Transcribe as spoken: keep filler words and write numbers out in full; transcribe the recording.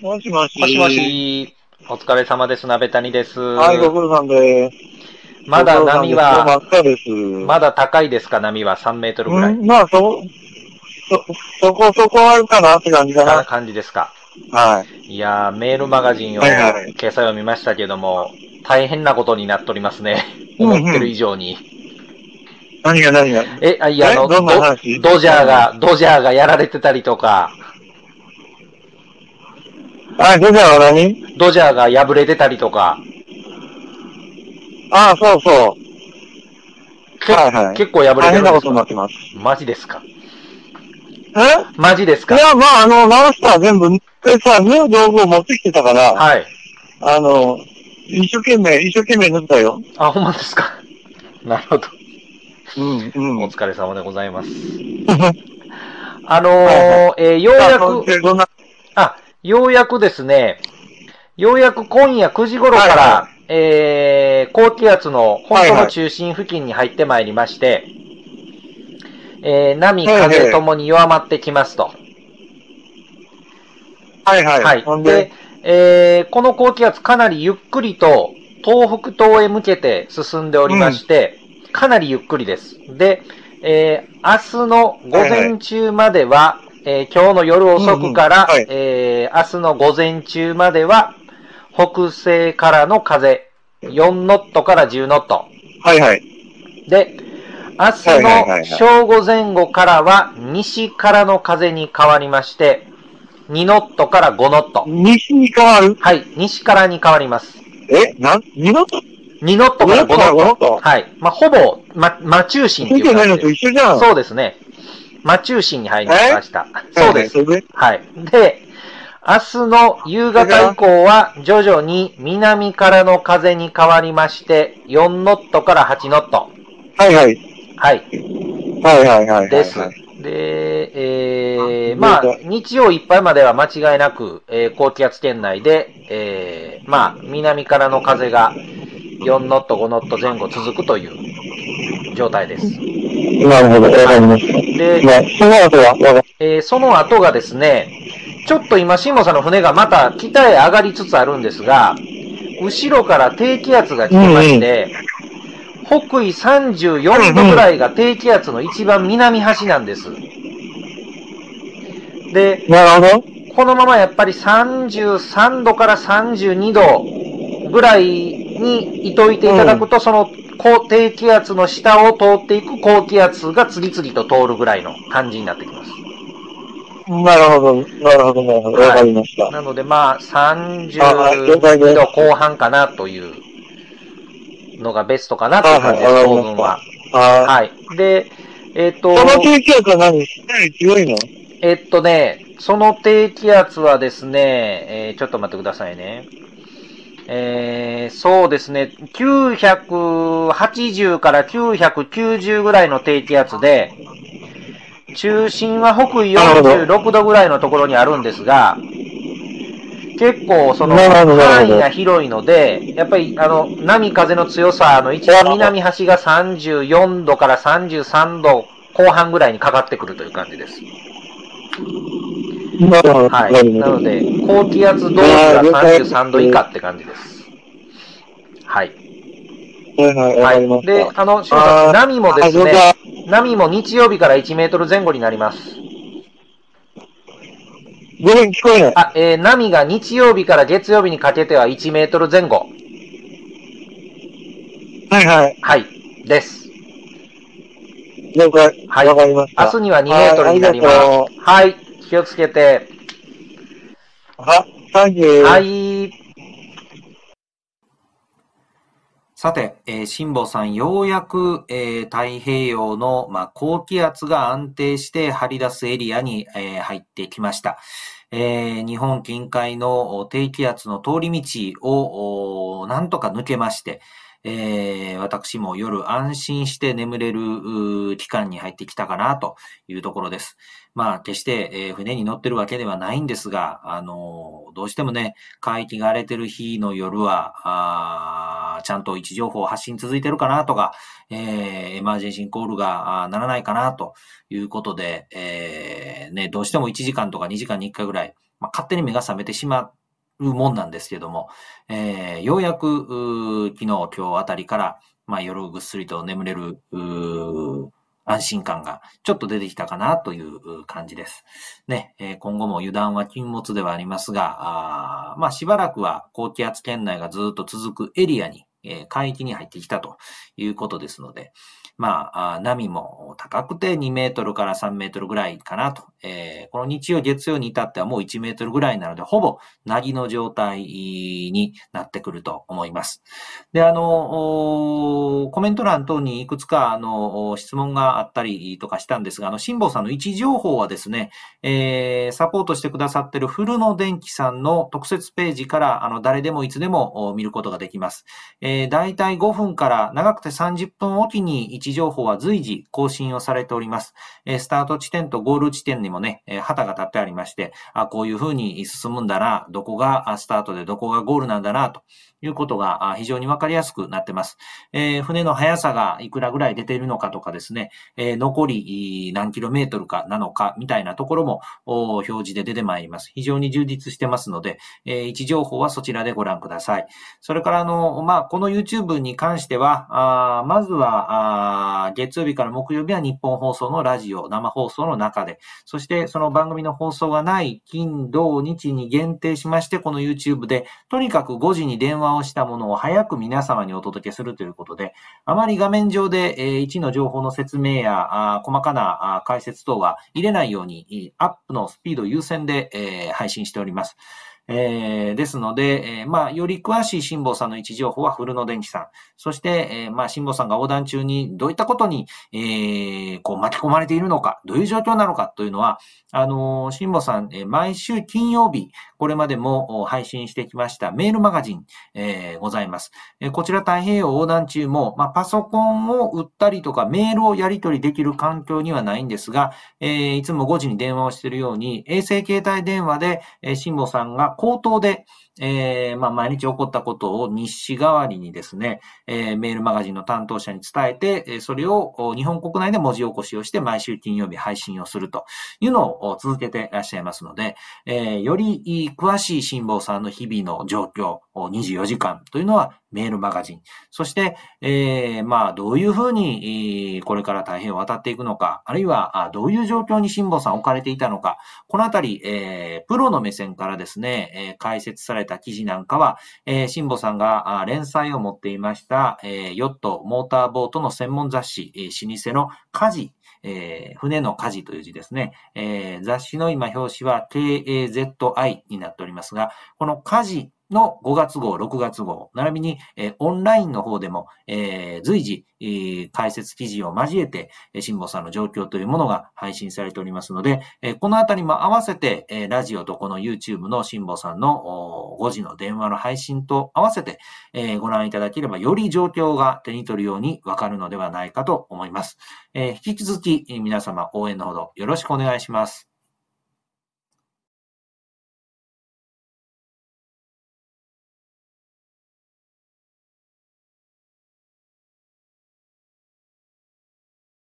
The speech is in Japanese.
もしもし。 もしもし、お疲れ様です。鍋谷です。 はい、ご苦労さんです。 まだ波は、 真っ赤です。 まだ高いですか？波はさんメートルぐらい。 うん、まあ、そ、そ、そこそこあるかなって感じかな。 かな感じですか。 はい。 いやー、メールマガジンをはいはい。 掲載を見ましたけども、大変なことになっておりますね。 うん思ってるうん。 以上に。 何が何が。 え、あいや、あえの、 どんなド、 話ドジャー何が。 が、ドジャーがやられてたりとか、 あ、それじゃあ何ドジャーが敗れてたりとか、 あ、そうそう。 け、 はいはい。 結構敗れ大変なことになてるんですか？ ってます。 マジですか？ えマジですか？ いや、まあ、あの、直したら全部、えさ、縫う道具を持ってきてたから、 はい。 あの、一生懸命、一生懸命縫ったよ。 あ、ほんまですか？なるほど。 うん、うん。 お疲れ様でございます。あのはいはい。 ーえーようさあ、 やく、 それでどんな、 あ、ようやくですね、ようやく今夜くじ頃から、 はいはい。 えー、高気圧の本当のはいはい。 中心付近に入ってまいりまして、えー、波、 へいへい。 風ともに弱まってきますと。 はいはい。 はい。 ほんで、 で、えー、この高気圧かなりゆっくりと東北東へ向けて進んでおりうん。 まして、かなりゆっくりです。で、えー、明日の午はいはい。 前中までは、えー、今日の夜遅うんうん。 くから、 はい。 えー、明日の午前中までは、北西からの風、よんノットからじゅうノット。 はいはい。 で、明日はいはいのはいはい。 正午前後からは西からの風に変わりまして、にノットからごノット。 西に変わる。 はい、西からに変わります。 えなん、二ノットにノット二から5 ノットから五ノッノット。 トはい。まあ、ほぼ、ま、真中心っていうついてないのと感じです。 一緒じゃん。 そうですね。真中心に入りえました。 はいはい。 そうです。 それではい。で、明日の夕方以それから降は徐々に南からの風に変わりまして、よんノットからはちノット。 はいはい。 はい。 はいはいはいです。 はいはい。 で、えー、まあ、 でか日曜いっぱいまでは間違いなく、えー、高気圧圏内で、えー、まあ、南からの風がよんノット、ごノット前後続くという状態です。 なるほど。わかりました。 で、 まあ、その後は、わかえー、その後がですね、ちょっと今、辛坊さんの船がまた北へ上がりつつあるんですが、後ろから低気圧が来てましうんうん。 て、北緯さんじゅうよんうんうん。 どぐらいが低気圧の一番南端なんです。で、 なるほど。 このままやっぱりさんじゅうさんどからさんじゅうにどぐらいにいといていただくと、その高低気圧の下を通っていく高気圧が次々と通るぐらいの感じになってきます。 うん。なるほど。なるほど、なるほど。わはい。 かりました。 なのでまああ、はい、了解 32 です。 度後半かなというのがベストかなといはいはい、 う感じです、 わかりまし当分は。 た。はい。 はい。で、えっ、 そのと、 低気圧は何かなり強いのえっとね、その低気圧はですね、えーちょっと待ってくださいね。えー、そうですね、きゅうひゃくはちじゅうからきゅうひゃくきゅうじゅうぐらいの低気圧で、中心は北緯なるほど。 よんじゅうろくどぐらいのところにあるんですが、結構そのなるほど、なるほど。 範囲が広いので、やっぱりあの波風の強さの一番南端がさんじゅうよんどからさんじゅうさんど後半ぐらいにかかってくるという感じです。 なるほど、 はい。 なるほど。 なので、高気圧同士がさんじゅうさんど以下って感じです。はい。 はいはい、わはい。 かりました。 で、あの、しゅんさん、 あ波もですー、了ね、 解。 波も日曜日からいちメートル前後になります。 ごめん、聞こえない。 あ、えー、波が日曜日から月曜日にかけてはいちメートル前後。 はいはい。 はい。です。 了解。 はい。 わかりました。 明日にはにメートルになります。 はい、ありがとはい。気をつけて。 う。は、サンキュはー。 い。さて、えー、辛坊さん、ようやく、えー、太平洋の、まあ、高気圧が安定して張り出すエリアに、えー、入ってきました。えー、日本近海の低気圧の通り道をなんとか抜けまして、えー、私も夜安心して眠れる期間に入ってきたかなというところです。まあ、決して、えー、船に乗ってるわけではないんですが、あのー、どうしてもね、海域が荒れてる日の夜は、あちゃんと位置情報発信続いてるかなとか、えー、エマージェンシーコールがならないかなということで、えー、ね、どうしてもいちじかんとかにじかんにいっかいぐらい、 まあ、勝手に目が覚めてしまうもんなんですけども、えー、ようやく、昨日、今日あたりから、まあ、夜ぐっすりと眠れる、安心感がちょっと出てきたかなという感じです。ね、えー、今後も油断は禁物ではありますが、あまあ、しばらくは高気圧圏内がずっと続くエリアに、えー、海域に入ってきたということですので、まあ、波も高くてにメートルからさんメートルぐらいかなと。えー、この日曜、月曜に至ってはもういちメートルぐらいなので、ほぼなぎの状態になってくると思います。で、あの、コメント欄等にいくつか、あの、質問があったりとかしたんですが、あの、辛坊さんの位置情報はですね、えー、サポートしてくださっている古野電機さんの特設ページから、あの、誰でもいつでも見ることができます。えー、だいたいごふんから長くてさんじゅっぷんおきに位置情報は随時更新をされております。えー、スタート地点とゴール地点にもね、えー、旗が立ってありまして、あ、こういう風に進むんだな、どこがスタートでどこがゴールなんだな、ということが非常にわかりやすくなってます。えー、船の速さがいくらぐらい出ているのかとかですね、えー、残り何キロメートルかなのかみたいなところも表示で出てまいります。非常に充実してますので、えー、位置情報はそちらでご覧ください。それからあの、まあ、この YouTube に関しては、あまずはあ月曜日から木曜日は日本放送のラジオ、生放送の中で、そしてその番組の放送がない金、土、日に限定しまして、この YouTube でとにかくごじに電話をしたものを早く皆様にお届けするということで、あまり画面上で、えー、位置の情報の説明やあ細かなあ解説等は入れないように、アップのスピード優先で、えー、配信しております。えー、ですので、えー、まあ、より詳しい辛坊さんの位置情報は古野電機さん。そして、えー、まあ、辛坊さんが横断中にどういったことに、えー、こう巻き込まれているのか、どういう状況なのかというのは、あのー、辛坊さん、えー、毎週金曜日、これまでも配信してきましたメールマガジン、えー、ございます。えー、こちら太平洋横断中も、まあ、パソコンを打ったりとかメールをやり取りできる環境にはないんですが、えー、いつもごじに電話をしているように、衛星携帯電話で、えー、辛坊さんが口頭で、えー、まあ、毎日起こったことを日誌代わりにですね、えー、メールマガジンの担当者に伝えて、それを日本国内で文字起こしをして毎週金曜日配信をするというのを続けていらっしゃいますので、えー、より詳しい辛坊さんの日々の状況、にじゅうよじかんというのはメールマガジン。そして、えー、まあ、どういうふうに、これから太平洋を渡っていくのか、あるいは、どういう状況に辛坊さん置かれていたのか、このあたり、えー、プロの目線からですね、えー、解説された記事なんかは、えー、辛坊さんが連載を持っていました、えー、ヨット、モーターボートの専門雑誌、えー、老舗のカジ、えー、船の舵という字ですね。えー、雑誌の今表紙は ケーエーゼットアイ になっておりますが、この舵のごがつ号、ろくがつ号、並びに、えー、オンラインの方でも、えー、随時、えー、解説記事を交えて、辛坊さんの状況というものが配信されておりますので、えー、このあたりも合わせて、えー、ラジオとこの YouTube の辛坊さんのごじの電話の配信と合わせて、えー、ご覧いただければ、より状況が手に取るようにわかるのではないかと思います。えー、引き続き皆様応援のほどよろしくお願いします。